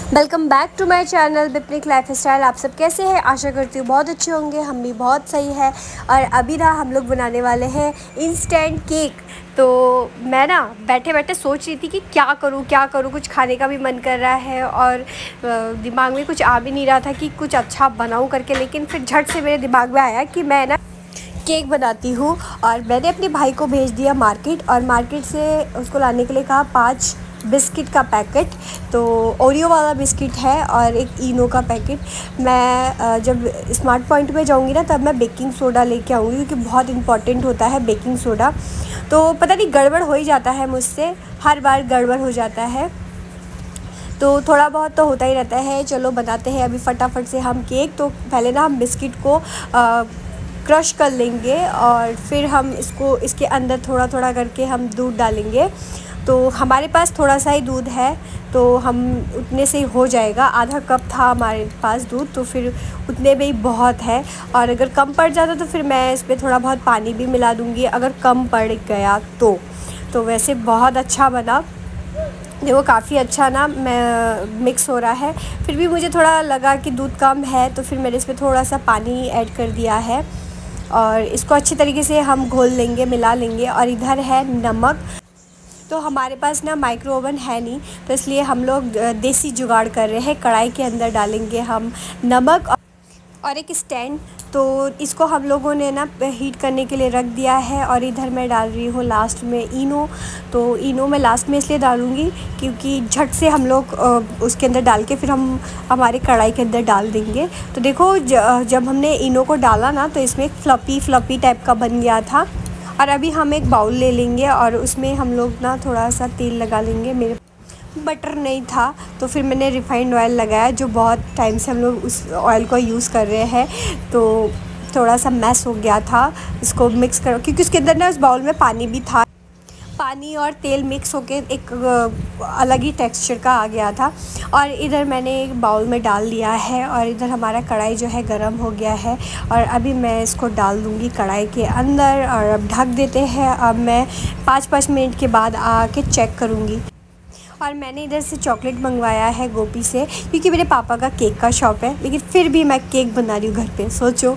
Welcome back to my channel बिपनिक lifestyle. आप सब कैसे हैं? आशा करती हूँ बहुत अच्छे होंगे। हम भी बहुत सही है। और अभी ना हम लोग बनाने वाले हैं इंस्टेंट केक। तो मैं ना बैठे बैठे सोच रही थी कि क्या करूँ, कुछ खाने का भी मन कर रहा है और दिमाग में कुछ आ भी नहीं रहा था कि कुछ अच्छा बनाऊँ करके। लेकिन फिर झट से मेरे दिमाग में आया कि मैं ना केक बनाती हूँ। और मैंने अपने भाई को भेज दिया मार्केट, और मार्केट से उसको लाने के लिए कहा 5 बिस्किट का पैकेट। तो ओरियो वाला बिस्किट है और एक इनो का पैकेट। मैं जब स्मार्ट पॉइंट में जाऊँगी ना तब मैं बेकिंग सोडा लेके आऊँगी, क्योंकि बहुत इंपॉर्टेंट होता है बेकिंग सोडा। तो पता नहीं गड़बड़ हो ही जाता है मुझसे, हर बार गड़बड़ हो जाता है। तो थोड़ा बहुत तो होता ही रहता है। चलो बनाते हैं अभी फटाफट से हम केक। तो पहले ना हम बिस्किट को क्रश कर लेंगे और फिर हम इसके अंदर थोड़ा थोड़ा करके हम दूध डालेंगे। तो हमारे पास थोड़ा सा ही दूध है, तो हम उतने से ही हो जाएगा। आधा कप था हमारे पास दूध, तो फिर उतने में ही बहुत है। और अगर कम पड़ जाता तो फिर मैं इस पर थोड़ा बहुत पानी भी मिला दूँगी, अगर कम पड़ गया तो वैसे बहुत अच्छा बना। देखो काफ़ी अच्छा ना मैं मिक्स हो रहा है। फिर भी मुझे थोड़ा लगा कि दूध कम है, तो फिर मैंने इसमें थोड़ा सा पानी ऐड कर दिया है। और इसको अच्छी तरीके से हम घोल लेंगे, मिला लेंगे। और इधर है नमक। तो हमारे पास ना माइक्रो ओवन है नहीं, तो इसलिए हम लोग देसी जुगाड़ कर रहे हैं। कढ़ाई के अंदर डालेंगे हम नमक और एक स्टैंड। तो इसको हम लोगों ने ना हीट करने के लिए रख दिया है। और इधर मैं डाल रही हूँ लास्ट में इनो। तो इनो मैं लास्ट में इसलिए डालूँगी क्योंकि झट से हम लोग उसके अंदर डाल के फिर हम हमारे कढ़ाई के अंदर डाल देंगे। तो देखो जब हमने इनो को डाला ना तो इसमें एक फ्लफ़ी टाइप का बन गया था। और अभी हम एक बाउल ले लेंगे और उसमें हम लोग ना थोड़ा सा तेल लगा लेंगे। मेरे बटर नहीं था तो फिर मैंने रिफ़ाइंड ऑयल लगाया, जो बहुत टाइम से हम लोग उस ऑयल को यूज़ कर रहे हैं। तो थोड़ा सा मैस हो गया था, इसको मिक्स करो, क्योंकि उसके अंदर ना उस बाउल में पानी भी था। पानी और तेल मिक्स होके एक अलग ही टेक्सचर का आ गया था। और इधर मैंने एक बाउल में डाल लिया है। और इधर हमारा कढ़ाई जो है गरम हो गया है। और अभी मैं इसको डाल दूँगी कढ़ाई के अंदर और अब ढक देते हैं। अब मैं 5-5 मिनट के बाद आके चेक करूँगी। और मैंने इधर से चॉकलेट मंगवाया है गोपी से, क्योंकि मेरे पापा का केक का शॉप है। लेकिन फिर भी मैं केक बना रही हूँ घर पे, सोचो।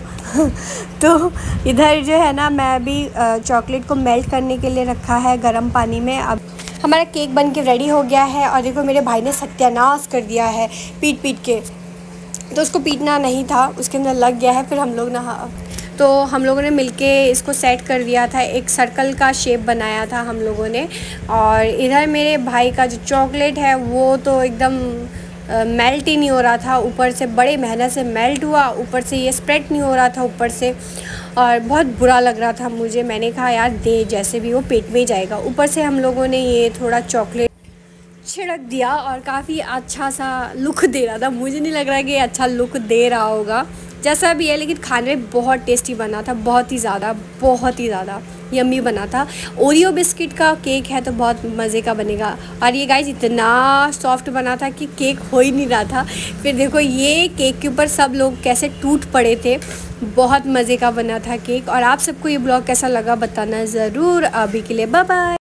तो इधर जो है ना मैं अभी चॉकलेट को मेल्ट करने के लिए रखा है गर्म पानी में। अब हमारा केक बन के रेडी हो गया है। और देखो मेरे भाई ने सत्यानाश कर दिया है पीट के। तो उसको पीटना नहीं था, उसके अंदर लग गया है। फिर हम लोग ना तो हम लोगों ने मिलके इसको सेट कर दिया था, एक सर्कल का शेप बनाया था हम लोगों ने। और इधर मेरे भाई का जो चॉकलेट है वो तो एकदम मेल्ट ही नहीं हो रहा था। ऊपर से बड़े मेहनत से मेल्ट हुआ, ऊपर से ये स्प्रेड नहीं हो रहा था ऊपर से। और बहुत बुरा लग रहा था मुझे। मैंने कहा यार दे, जैसे भी वो पेट में ही जाएगा। ऊपर से हम लोगों ने ये थोड़ा चॉकलेट छिड़क दिया और काफ़ी अच्छा सा लुक दे रहा था। मुझे नहीं लग रहा है कि अच्छा लुक दे रहा होगा, जैसा भी है। लेकिन खाने में बहुत टेस्टी बना था, बहुत ही ज़्यादा यम्मी बना था। ओरियो बिस्किट का केक है तो बहुत मज़े का बनेगा। और ये गाइस इतना सॉफ्ट बना था कि केक हो ही नहीं रहा था। फिर देखो ये केक के ऊपर सब लोग कैसे टूट पड़े थे। बहुत मज़े का बना था केक। और आप सबको ये ब्लॉग कैसा लगा बताना ज़रूर। अभी के लिए बाय बाय।